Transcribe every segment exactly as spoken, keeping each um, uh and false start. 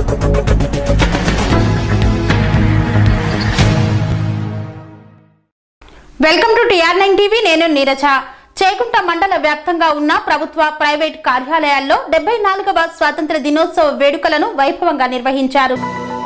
Welcome to T R nine TV. నేను నీరజ. చేగుంట మండల వ్యాప్తంగా ఉన్న ప్రభుత్వ ప్రైవేట్ కార్యాలయాల్లో డెబ్బై నాలుగవ స్వాతంత్ర దినోత్సవ వేడుకలను వైభవంగా నిర్వహించారు.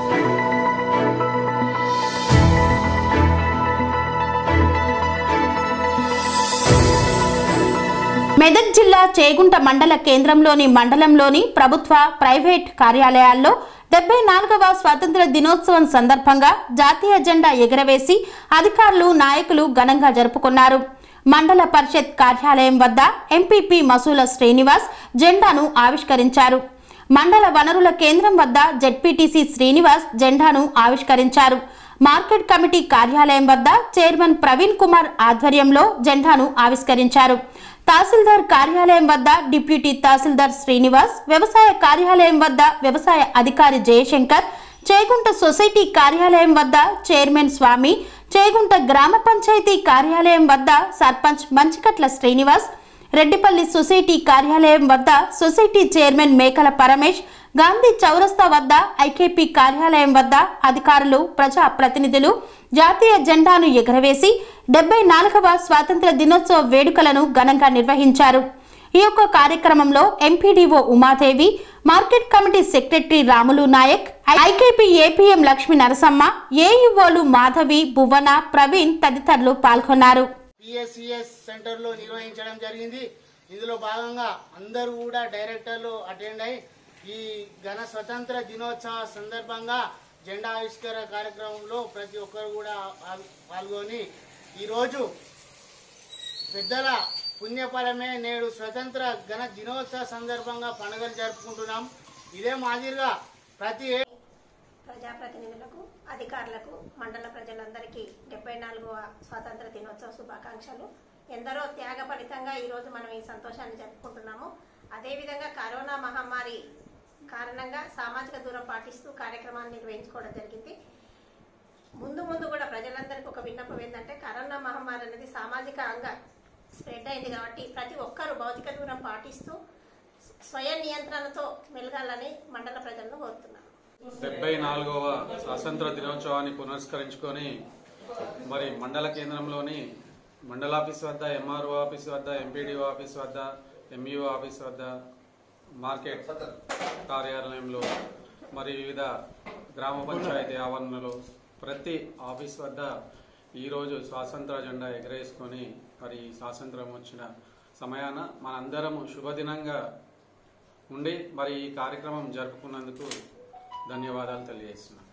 మెదక్ జిల్లా చేగుంట మండల కేంద్రంలోని మండలంలోని ప్రభుత్వ ప్రైవేట్ కార్యాలయాల్లో డెబ్బై నాలుగవ స్వాతంత్ర దినోత్సవం సందర్భంగా జాతీయ జెండా ఎగురవేసి అధికారులు నాయకులు ఘనంగా జరుపుకున్నారు. మండల పరిషత్ కార్యాలయం వద్ద ఎంపీపీ మసూల శ్రీనివాస్ జెండాను ఆవిష్కరించారు. మండల వనరుల కేంద్రం వద్ద జెడ్పీటీసీ శ్రీనివాస్ జెండాను ఆవిష్కరించారు. మార్కెట్ కమిటీ కార్యాలయం వద్ద చైర్మన్ ప్రవీణ్ కుమార్ ఆధ్వర్యంలో జెండాను ఆవిష్కరించారు. తహసీల్దార్ కార్యాలయం వద్ద డిప్యూటీ తహసీల్దార్ శ్రీనివాస్, వ్యవసాయ కార్యాలయం వద్ద వ్యవసాయ అధికారి జయశంకర్, చేగుంట సొసైటీ కార్యాలయం వద్ద చైర్మన్ స్వామి, చేగుంట గ్రామ పంచాయతీ కార్యాలయం వద్ద సర్పంచ్ మంచికట్ల శ్రీనివాస్, రెడ్డిపల్లి సొసైటీ కార్యాలయం వద్ద సొసైటీ చైర్మన్ మేకల పరమేష్, గాంధీ చౌరస్తా వద్ద ఐకేపీ కార్యాలయం వద్ద అధికారులు, ప్రజా ప్రతినిధులు జాతీయ జెండాను ఎగురవేసి డెబ్బై నాలుగవ స్వాతంత్ర దినోత్సవ వేడుకలను ఘనంగా నిర్వహించారు. ఈ యొక్క కార్యక్రమంలో MPDO Umadevi, market committee secretary Ramulu Naik, IKP APM Lakshmi Narasamma, ఏఈఓలు మాధవి, భువన, ప్రవీణ్ తదితరులు పాల్గొన్నారు. పిఎస్సిఎస్ సెంటర్ లో నిర్వహించడం జరిగింది. ఇందులో భాగంగా అందరూ కూడా డైరెక్టర్లు అటెండ్ అయి ఈ ఘన స్వతంత్ర దినోత్సవ సందర్భంగా జెండా ఆవిష్కరణ కార్యక్రమంలో ప్రతి ఒక్కరు కూడా పాల్గొని ఈరోజు పెద్దల పుణ్యఫలమే నేడు స్వతంత్ర ఘన దినోత్సవ సందర్భంగా పండుగలు జరుపుకుంటున్నాం. ఇదే మాదిరిగా ప్రతి ప్రజాప్రతినిధులకు, అధికారులకు, మండల ప్రజలందరికీ డెబ్బై నాలుగవ స్వాతంత్ర దినోత్సవ శుభాకాంక్షలు. ఎందరో త్యాగ ఫలితంగా ఈరోజు మనం ఈ సంతోషాన్ని జరుపుకుంటున్నాము. అదేవిధంగా కరోనా మహమ్మారి కారణంగా సామాజిక దూరం పాటిస్తూ కార్యక్రమాన్ని నిర్వహించుకోవడం జరిగింది. ముందు ముందు కూడా ప్రజలందరికీ ఒక విన్నపం ఏంటంటే, కరోనా మహమ్మారి అనేది సామాజికంగా స్ప్రెడ్ అయింది కాబట్టి ప్రతి ఒక్కరూ భౌతిక దూరం పాటిస్తూ స్వయం నియంత్రణతో మెలగాలని మండల ప్రజలను కోరుతున్నాను. డెబ్బై నాలుగవ స్వాతంత్ర దినోత్సవాన్ని పురస్కరించుకొని మరి మండల కేంద్రంలోని మండల ఆఫీస్ వద్ద, ఎంఆర్ఓ ఆఫీస్ వద్ద, ఎంపీడీఓ ఆఫీస్ వద్ద, ఎంఈఓ ఆఫీస్ వద్ద, మార్కెట్ కార్యాలయంలో మరి వివిధ గ్రామ పంచాయతీ ఆవరణలో ప్రతి ఆఫీస్ వద్ద ఈరోజు స్వాతంత్ర జెండా ఎగరేసుకొని మరి స్వాతంత్రం వచ్చిన సమయాన మనందరము శుభదినంగా ఉండి మరి ఈ కార్యక్రమం జరుపుకున్నందుకు ధన్యవాదాలు తెలియజేస్తున్నాం.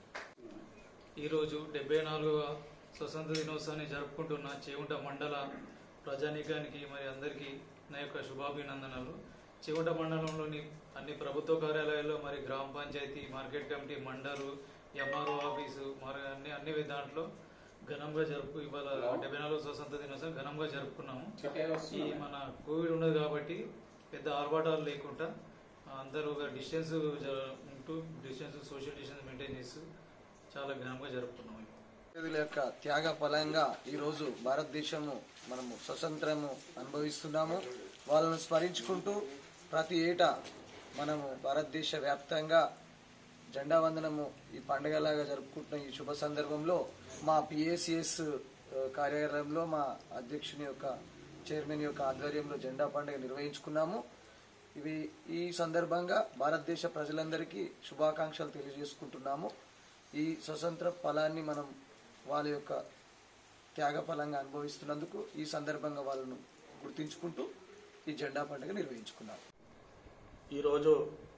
ఈరోజు డెబ్బై నాలుగవ స్వతంత్ర దినోత్సవాన్ని జరుపుకుంటున్న చేగుంట మండల ప్రజానీకానికి మరి అందరికీ నా యొక్క శుభాభినందనలు. చేగుంట మండలంలోని అన్ని ప్రభుత్వ కార్యాలయాల్లో మరి గ్రామ పంచాయతీ, మార్కెట్ కమిటీ, మండలు, ఎంఆర్ఓ ఆఫీసు మరి అన్ని అన్ని దాంట్లో ఘనంగా జరుపు ఇవాళ డెబ్బై నాలుగవ స్వతంత్ర దినోత్సవం ఘనంగా జరుపుకున్నాము. ఈ మన కోవిడ్ ఉన్నది కాబట్టి పెద్ద ఆర్భాటాలు లేకుండా అందరూ ఒక డిస్టెన్స్ ఉంటూ డిస్టెన్స్ సోషల్ డిస్టెన్స్ మెయింటైన్ చేస్తూ చాలా ఘనంగా జరుపుకున్నాము. యొక్క త్యాగ ఫలంగా ఈరోజు భారతదేశము మనము స్వతంత్రము అనుభవిస్తున్నాము. వాళ్ళను స్మరించుకుంటూ ప్రతి ఏటా మనము భారతదేశ వ్యాప్తంగా జెండా వందనము ఈ పండుగలాగా జరుపుకుంటున్న ఈ శుభ సందర్భంలో మా పిఏసిఎస్ కార్యాలయంలో మా అధ్యక్షుని యొక్క చైర్మన్ యొక్క ఆధ్వర్యంలో జెండా పండుగ నిర్వహించుకున్నాము. ఇవి ఈ సందర్భంగా భారతదేశ ప్రజలందరికీ శుభాకాంక్షలు తెలియజేసుకుంటున్నాము. ఈ స్వతంత్ర ఫలాన్ని మనం వాళ్ళ యొక్క త్యాగ ఫలంగా అనుభవిస్తున్నందుకు ఈ సందర్భంగా వాళ్ళను గుర్తించుకుంటూ ఈ జెండా పండుగ నిర్వహించుకున్నాము. ఈరోజు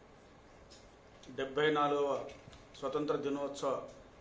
డెబ్బై నాలుగవ స్వతంత్ర దినోత్సవ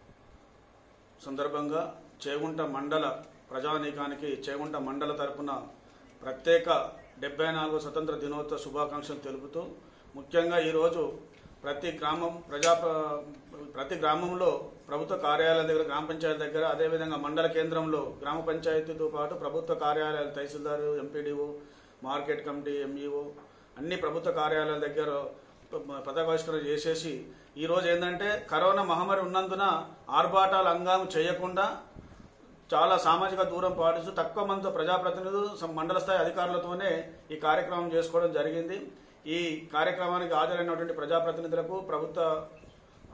సందర్భంగా చేగుంట మండల ప్రజానీకానికి చేగుంట మండల తరపున ప్రత్యేక డెబ్బై నాలుగవ స్వతంత్ర దినోత్సవ శుభాకాంక్షలు తెలుపుతూ, ముఖ్యంగా ఈరోజు ప్రతి గ్రామం ప్రజా ప్రతి గ్రామంలో ప్రభుత్వ కార్యాలయాల దగ్గర, గ్రామ పంచాయతీ దగ్గర, అదేవిధంగా మండల కేంద్రంలో గ్రామ పంచాయతీతో పాటు ప్రభుత్వ కార్యాలయాలు, తహసీల్దారు, ఎంపీడీఓ, మార్కెట్ కమిటీ, ఎంఈఓ అన్ని ప్రభుత్వ కార్యాలయాల దగ్గర పతాకావిష్కరణ చేసేసి ఈరోజు ఏంటంటే కరోనా మహమ్మారి ఉన్నందున ఆర్భాటాలు అంగం చేయకుండా చాలా సామాజిక దూరం పాటిస్తూ తక్కువ మందితో ప్రజాప్రతినిధులు, మండల స్థాయి అధికారులతోనే ఈ కార్యక్రమం చేసుకోవడం జరిగింది. ఈ కార్యక్రమానికి హాజరైనటువంటి ప్రజాప్రతినిధులకు, ప్రభుత్వ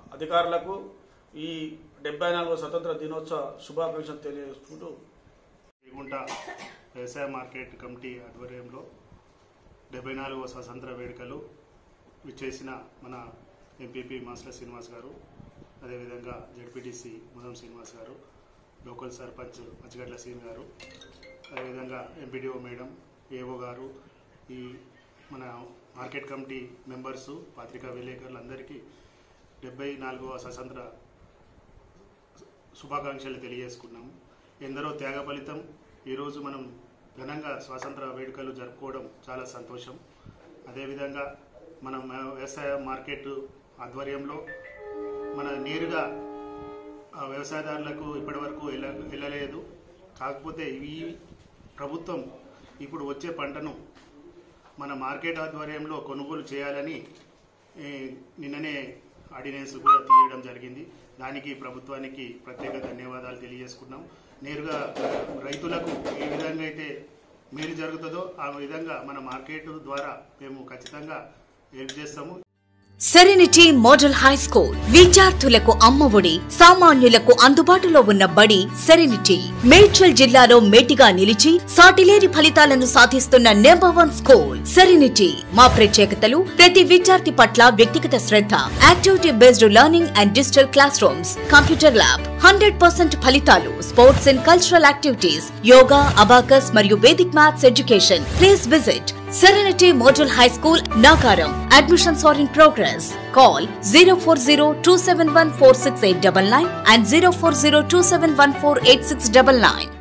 అధికారులకు ఈ డెబ్బై నాలుగో స్వతంత్ర దినోత్సవ శుభాకాంక్షలు తెలియజేసుకుంటూ చేగుంట వ్యవసాయ మార్కెట్ కమిటీ ఆధ్వర్యంలో డెబ్బై నాలుగవ స్వాతంత్ర వేడుకలు విచ్చేసిన మన ఎంపీపీ మాస్టర్ శ్రీనివాస్ గారు, అదేవిధంగా జెడ్పీటీసీ ముదం శ్రీనివాస్ గారు, లోకల్ సర్పంచ్ మచ్చిగడ్ల సీన్ గారు, అదేవిధంగా ఎంపీడీఓ మేడం, ఏఓ గారు, ఈ మన మార్కెట్ కమిటీ మెంబర్సు, పత్రికా విలేకరులందరికీ డెబ్బై నాలుగవ స్వాతంత్ర శుభాకాంక్షలు తెలియజేసుకున్నాము. ఎందరో త్యాగ ఫలితం ఈరోజు మనం ఘనంగా స్వాతంత్ర వేడుకలు జరుపుకోవడం చాలా సంతోషం. అదేవిధంగా మనం వ్యవసాయ మార్కెట్ ఆధ్వర్యంలో మన నేరుగా వ్యవసాయదారులకు ఇప్పటి వరకు వెళ్ళ వెళ్ళలేదు కాకపోతే ఈ ప్రభుత్వం ఇప్పుడు వచ్చే పంటను మన మార్కెట్ ఆధ్వర్యంలో కొనుగోలు చేయాలని నిన్ననే ఆర్డినెన్స్ కూడా తీయడం జరిగింది. దానికి ప్రభుత్వానికి ప్రత్యేక ధన్యవాదాలు తెలియజేసుకున్నాం. నేరుగా రైతులకు ఏ విధంగా అయితే మేలు జరుగుతుందో ఆ విధంగా మన మార్కెట్ ద్వారా మేము ఖచ్చితంగా హెల్ప్ చేస్తాము. సెరెనిటీ మోడల్ హై స్కూల్ విద్యార్థులకు అమ్మఒడి, సామాన్యులకు అందుబాటులో ఉన్న బడి సెరెనిటీ. మేడ్చల్ జిల్లాలో మేటిగా నిలిచి సాటిలేని ఫలితాలను సాధిస్తున్న నెంబర్ వన్ స్కూల్ సెరెనిటీ. మా ప్రత్యేకతలు ప్రతి విద్యార్థి పట్ల వ్యక్తిగత శ్రద్ధ, activity based learning and digital classrooms, computer lab, hundred percent ఫలితాలు, sports and cultural activities, yoga, abacus మరియు Vedic maths education. Please visit Serenity Model High School, Nagaram. Admissions are in progress. Call zero four zero two seven one four six eight nine nine and zero four zero two seven one four eight six nine nine.